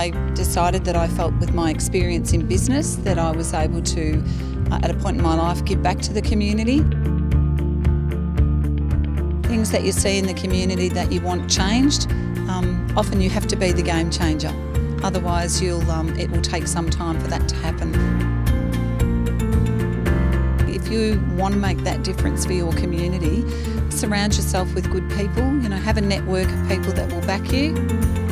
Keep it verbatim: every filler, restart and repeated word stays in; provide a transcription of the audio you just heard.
I decided that I felt with my experience in business that I was able to, uh, at a point in my life, give back to the community. Things that you see in the community that you want changed, um, often you have to be the game changer. Otherwise you'll, um, it will take some time for that to happen. If you want to make that difference for your community, surround yourself with good people, you know, have a network of people that will back you.